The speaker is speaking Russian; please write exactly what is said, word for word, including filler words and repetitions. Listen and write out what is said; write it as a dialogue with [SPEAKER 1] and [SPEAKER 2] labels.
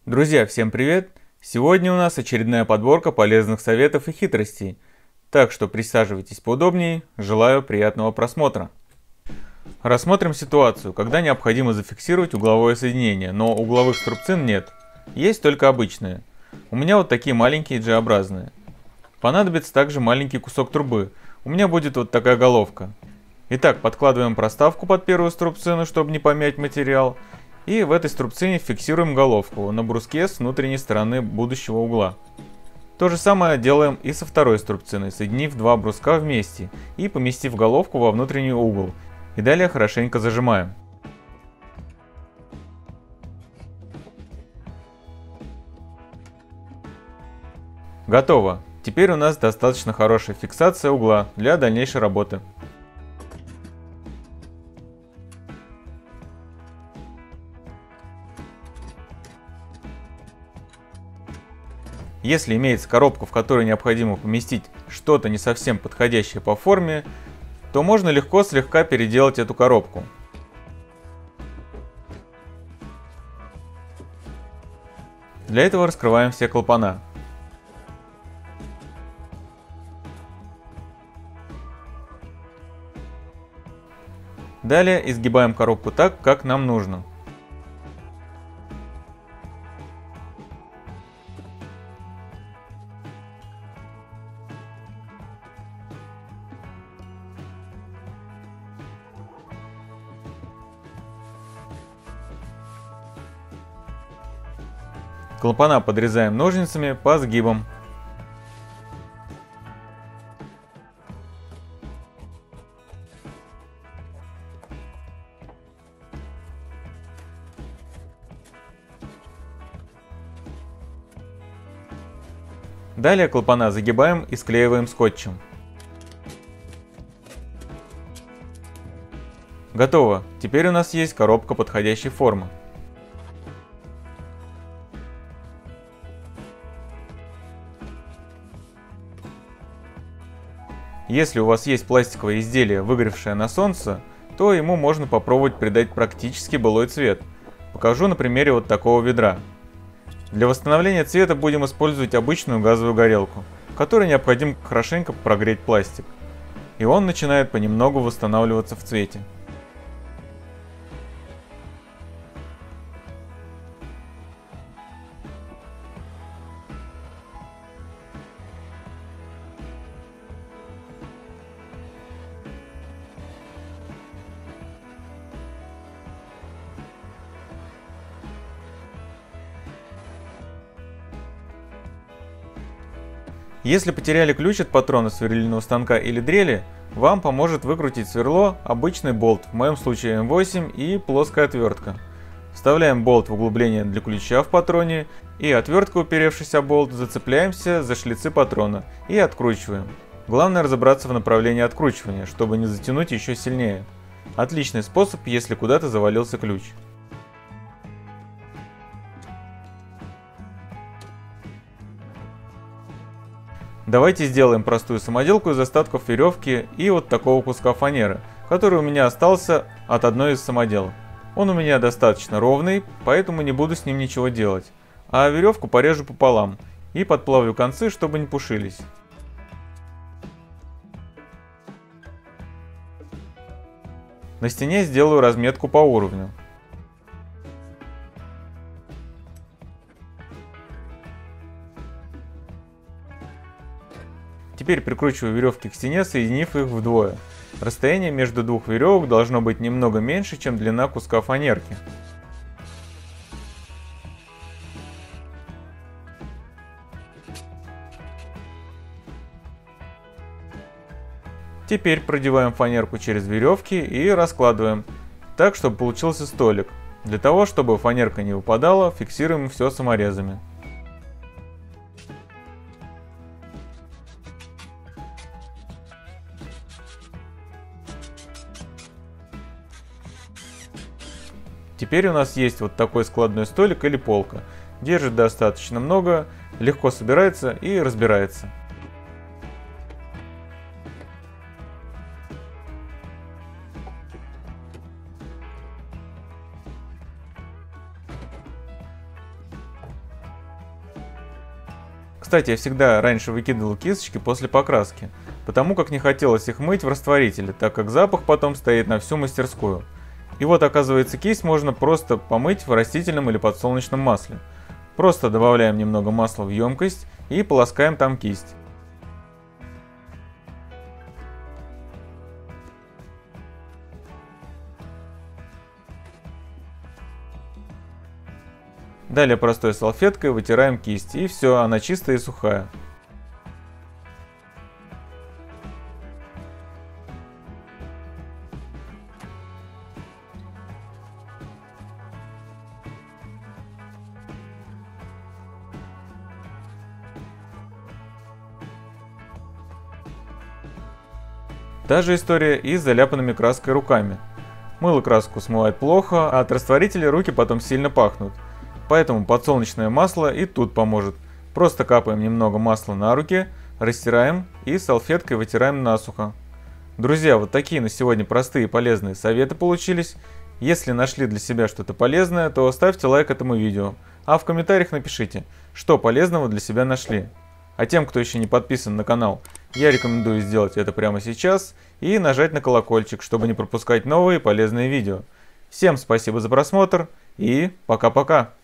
[SPEAKER 1] Друзья, всем привет! Сегодня у нас очередная подборка полезных советов и хитростей. Так что присаживайтесь поудобнее, желаю приятного просмотра. Рассмотрим ситуацию, когда необходимо зафиксировать угловое соединение, но угловых струбцин нет. Есть только обычные. У меня вот такие маленькие G-образные. Понадобится также маленький кусок трубы. У меня будет вот такая головка. Итак, подкладываем проставку под первую струбцину, чтобы не помять материал. И в этой струбцине фиксируем головку на бруске с внутренней стороны будущего угла. То же самое делаем и со второй струбциной, соединив два бруска вместе и поместив головку во внутренний угол. И далее хорошенько зажимаем. Готово. Теперь у нас достаточно хорошая фиксация угла для дальнейшей работы. Если имеется коробка, в которой необходимо поместить что-то не совсем подходящее по форме, то можно легко слегка переделать эту коробку. Для этого раскрываем все клапана. Далее изгибаем коробку так, как нам нужно. Клапана подрезаем ножницами по сгибам. Далее клапана загибаем и склеиваем скотчем. Готово. Теперь у нас есть коробка подходящей формы. Если у вас есть пластиковое изделие, выгоревшее на солнце, то ему можно попробовать придать практически былой цвет. Покажу на примере вот такого ведра. Для восстановления цвета будем использовать обычную газовую горелку, в которой необходимо хорошенько прогреть пластик. И он начинает понемногу восстанавливаться в цвете. Если потеряли ключ от патрона сверлильного станка или дрели, вам поможет выкрутить сверло обычный болт, в моем случае эм восемь, и плоская отвертка. Вставляем болт в углубление для ключа в патроне и отверткой, уперевшись о болт, зацепляемся за шлицы патрона и откручиваем. Главное разобраться в направлении откручивания, чтобы не затянуть еще сильнее. Отличный способ, если куда-то завалился ключ. Давайте сделаем простую самоделку из остатков веревки и вот такого куска фанеры, который у меня остался от одной из самоделок. Он у меня достаточно ровный, поэтому не буду с ним ничего делать. А веревку порежу пополам и подплавлю концы, чтобы не пушились. На стене сделаю разметку по уровню. Теперь прикручиваю веревки к стене, соединив их вдвое. Расстояние между двух веревок должно быть немного меньше, чем длина куска фанерки. Теперь продеваем фанерку через веревки и раскладываем, так чтобы получился столик. Для того, чтобы фанерка не выпадала, фиксируем все саморезами. Теперь у нас есть вот такой складной столик или полка. Держит достаточно много, легко собирается и разбирается. Кстати, я всегда раньше выкидывал кисточки после покраски, потому как не хотелось их мыть в растворителе, так как запах потом стоит на всю мастерскую. И вот, оказывается, кисть можно просто помыть в растительном или подсолнечном масле. Просто добавляем немного масла в емкость и полоскаем там кисть. Далее простой салфеткой вытираем кисть, и все, она чистая и сухая. Та же история и с заляпанными краской руками. Мыло краску смывает плохо, а от растворителя руки потом сильно пахнут. Поэтому подсолнечное масло и тут поможет. Просто капаем немного масла на руки, растираем и салфеткой вытираем насухо. Друзья, вот такие на сегодня простые и полезные советы получились. Если нашли для себя что-то полезное, то ставьте лайк этому видео. А в комментариях напишите, что полезного для себя нашли. А тем, кто еще не подписан на канал, я рекомендую сделать это прямо сейчас и нажать на колокольчик, чтобы не пропускать новые полезные видео. Всем спасибо за просмотр и пока-пока.